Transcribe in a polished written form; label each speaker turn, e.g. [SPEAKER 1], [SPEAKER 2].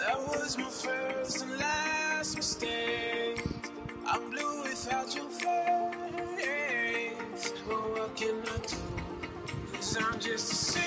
[SPEAKER 1] That was my first and last mistake. I'm blue without your face. But what can I do? 'Cause I'm just a